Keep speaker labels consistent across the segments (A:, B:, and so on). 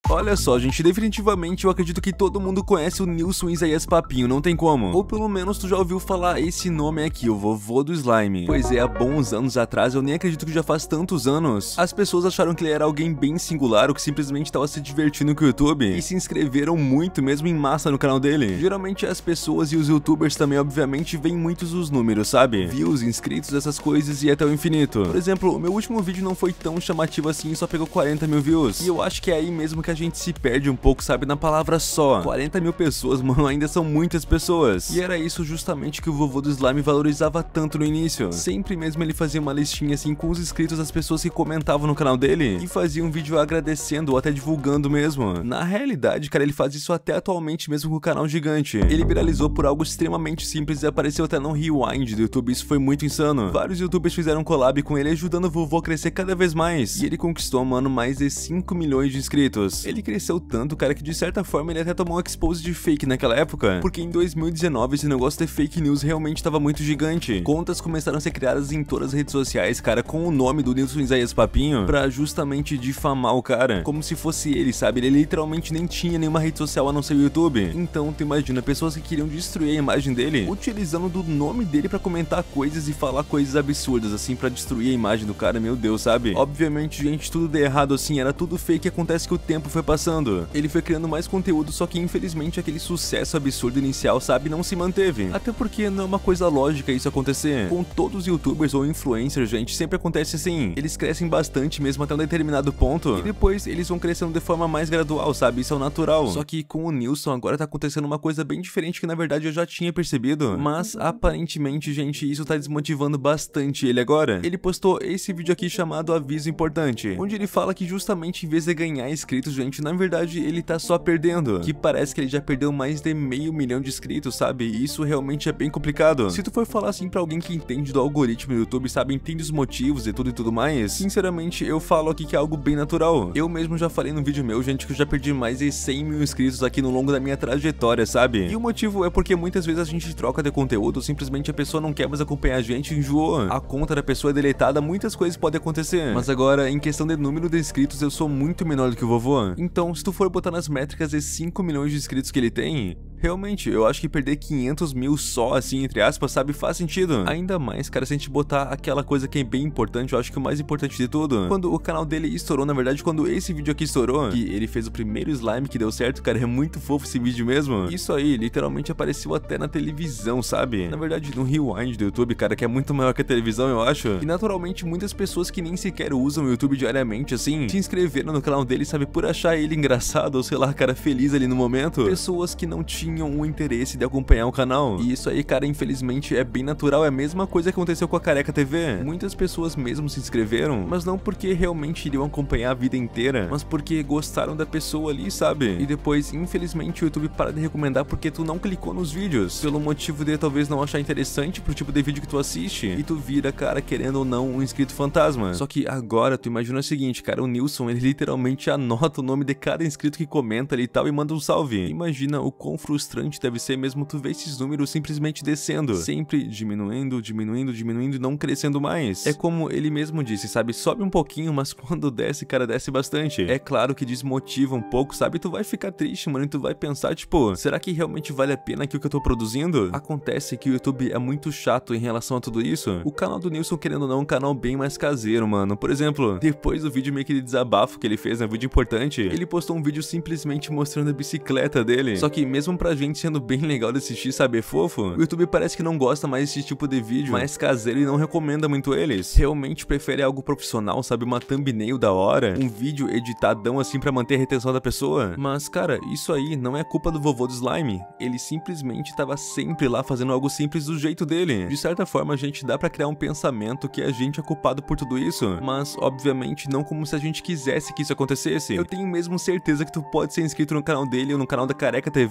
A: Olha só, gente, definitivamente eu acredito que todo mundo conhece o Nilson Isaías Papinho, não tem como. Ou pelo menos tu já ouviu falar esse nome aqui, o vovô do slime. Pois é, há bons anos atrás, eu nem acredito que já faz tantos anos, as pessoas acharam que ele era alguém bem singular, ou que simplesmente estava se divertindo com o YouTube, e se inscreveram muito mesmo em massa no canal dele. Geralmente as pessoas e os youtubers também, obviamente, veem muitos os números, sabe? Views, inscritos, essas coisas e até o infinito. Por exemplo, o meu último vídeo não foi tão chamativo assim, só pegou 40 mil views. E eu acho que é aí mesmo que a gente se perde um pouco, sabe, na palavra só. 40 mil pessoas, mano, ainda são muitas pessoas. E era isso justamente que o vovô do slime valorizava tanto no início. Sempre mesmo ele fazia uma listinha assim com os inscritos das pessoas que comentavam no canal dele e fazia um vídeo agradecendo ou até divulgando mesmo. Na realidade, cara, ele faz isso até atualmente mesmo com o canal gigante. Ele viralizou por algo extremamente simples e apareceu até no Rewind do YouTube, isso foi muito insano. Vários youtubers fizeram collab com ele, ajudando o vovô a crescer cada vez mais. E ele conquistou, mano, mais de 5 milhões de inscritos. Ele cresceu tanto, cara, que de certa forma ele até tomou um expose de fake naquela época, porque em 2019 esse negócio de fake news realmente estava muito gigante. Contas começaram a ser criadas em todas as redes sociais, cara, com o nome do Nilson Isaías Papinho, pra justamente difamar o cara, como se fosse ele, sabe? Ele literalmente nem tinha nenhuma rede social a não ser o YouTube. Então tu imagina, pessoas que queriam destruir a imagem dele, utilizando do nome dele pra comentar coisas e falar coisas absurdas, assim, pra destruir a imagem do cara, meu Deus, sabe? Obviamente, gente, tudo de errado assim, era tudo fake, acontece que o tempo foi passando. Ele foi criando mais conteúdo, só que infelizmente aquele sucesso absurdo inicial, sabe, não se manteve. Até porque não é uma coisa lógica isso acontecer. Com todos os youtubers ou influencers, gente, sempre acontece assim. Eles crescem bastante mesmo até um determinado ponto, e depois eles vão crescendo de forma mais gradual, sabe, isso é o natural. Só que com o Nilson agora tá acontecendo uma coisa bem diferente que na verdade eu já tinha percebido, mas aparentemente, gente, isso tá desmotivando bastante ele agora. Ele postou esse vídeo aqui chamado Aviso Importante, onde ele fala que justamente em vez de ganhar inscritos, gente, na verdade ele tá só perdendo, que parece que ele já perdeu mais de 500 mil de inscritos, sabe, e isso realmente é bem complicado. Se tu for falar assim pra alguém que entende do algoritmo do YouTube, sabe, entende os motivos e tudo mais, sinceramente eu falo aqui que é algo bem natural. Eu mesmo já falei no vídeo meu, gente, que eu já perdi mais de 100 mil inscritos aqui no longo da minha trajetória, sabe, e o motivo é porque muitas vezes a gente troca de conteúdo, simplesmente a pessoa não quer mais acompanhar a gente, enjoou, a conta da pessoa é deletada, muitas coisas podem acontecer. Mas agora, em questão de número de inscritos, eu sou muito menor do que o vovô, então se tu for botar nas métricas de 5 milhões de inscritos que ele tem, realmente, eu acho que perder 500 mil só, assim, entre aspas, sabe, faz sentido. Ainda mais, cara, se a gente botar aquela coisa que é bem importante, eu acho que o mais importante de tudo, quando o canal dele estourou, na verdade, quando esse vídeo aqui estourou, que ele fez o primeiro slime que deu certo, cara, é muito fofo esse vídeo mesmo. Isso aí, literalmente apareceu até na televisão, sabe? Na verdade, no Rewind do YouTube, cara, que é muito maior que a televisão, eu acho. E naturalmente, muitas pessoas que nem sequer usam o YouTube diariamente, assim, se inscreveram no canal dele, sabe, por achar ele engraçado, ou sei lá, cara, feliz ali no momento. Pessoas que não tinham o interesse de acompanhar o canal. E isso aí, cara, infelizmente é bem natural, é a mesma coisa que aconteceu com a Careca TV. Muitas pessoas mesmo se inscreveram, mas não porque realmente iriam acompanhar a vida inteira, mas porque gostaram da pessoa ali, sabe? E depois, infelizmente, o YouTube para de recomendar porque tu não clicou nos vídeos, pelo motivo de talvez não achar interessante pro tipo de vídeo que tu assiste, e tu vira, cara, querendo ou não, um inscrito fantasma. Só que agora, tu imagina o seguinte, cara, o Nilson, ele literalmente anota o nome de cada inscrito que comenta ali e tal, e manda um salve. Imagina o quão frustrante deve ser mesmo tu ver esses números simplesmente descendo, sempre diminuindo, diminuindo, diminuindo e não crescendo mais. É como ele mesmo disse, sabe, sobe um pouquinho, mas quando desce, cara, desce bastante. É claro que desmotiva um pouco, sabe, tu vai ficar triste, mano, e tu vai pensar, tipo, será que realmente vale a pena aquilo que eu tô produzindo? Acontece que o YouTube é muito chato em relação a tudo isso. O canal do Nilson, querendo ou não, é um canal bem mais caseiro, mano. Por exemplo, depois do vídeo meio que de desabafo que ele fez, né, vídeo importante, ele postou um vídeo simplesmente mostrando a bicicleta dele. Só que mesmo pra gente sendo bem legal de assistir, sabe, é fofo, o YouTube parece que não gosta mais desse tipo de vídeo mais caseiro e não recomenda muito eles. Realmente prefere algo profissional, sabe, uma thumbnail da hora, um vídeo editadão assim pra manter a retenção da pessoa. Mas, cara, isso aí não é culpa do vovô do slime. Ele simplesmente tava sempre lá fazendo algo simples do jeito dele. De certa forma, a gente dá pra criar um pensamento que a gente é culpado por tudo isso, mas, obviamente, não como se a gente quisesse que isso acontecesse. Eu tenho mesmo certeza que tu pode ser inscrito no canal dele ou no canal da Careca TV e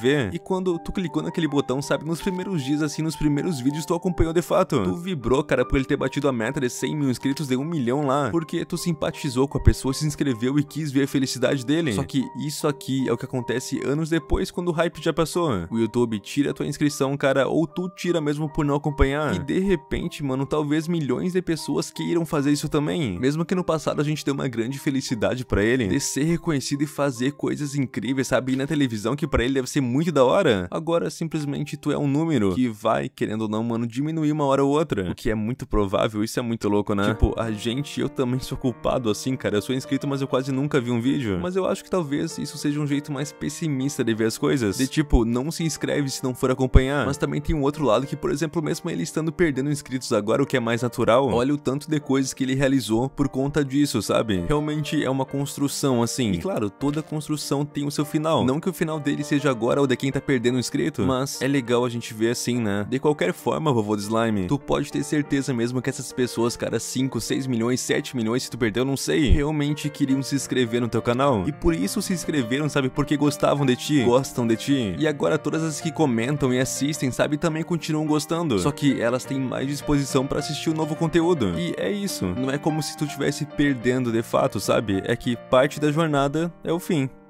A: quando tu clicou naquele botão, sabe, nos primeiros dias, assim, nos primeiros vídeos tu acompanhou de fato. Tu vibrou, cara, por ele ter batido a meta de 100 mil inscritos de 1 milhão lá, porque tu simpatizou com a pessoa, se inscreveu e quis ver a felicidade dele. Só que isso aqui é o que acontece anos depois, quando o hype já passou. O YouTube tira a tua inscrição, cara, ou tu tira mesmo por não acompanhar. E de repente, mano, talvez milhões de pessoas queiram fazer isso também. Mesmo que no passado a gente deu uma grande felicidade pra ele, de ser reconhecido e fazer coisas incríveis, sabe, ir na televisão, que pra ele deve ser muito da hora. Agora, simplesmente, tu é um número que vai, querendo ou não, mano, diminuir uma hora ou outra. O que é muito provável, isso é muito louco, né? Tipo, eu também sou culpado assim, cara. Eu sou inscrito, mas eu quase nunca vi um vídeo. Mas eu acho que talvez isso seja um jeito mais pessimista de ver as coisas. De tipo, não se inscreve se não for acompanhar. Mas também tem um outro lado que, por exemplo, mesmo ele estando perdendo inscritos agora, o que é mais natural, olha o tanto de coisas que ele realizou por conta disso, sabe? Realmente é uma construção, assim. E claro, toda construção tem o seu final. Não que o final dele seja agora ou de quem tá perdendo um inscrito, mas é legal a gente ver assim, né? De qualquer forma, vovô do slime, tu pode ter certeza mesmo que essas pessoas, cara, 5, 6 milhões, 7 milhões, se tu perdeu, não sei, realmente queriam se inscrever no teu canal. E por isso se inscreveram, sabe? Porque gostavam de ti, gostam de ti. E agora todas as que comentam e assistem, sabe? Também continuam gostando. Só que elas têm mais disposição pra assistir o novo conteúdo. E é isso. Não é como se tu estivesse perdendo de fato, sabe? É que parte da jornada é o fim.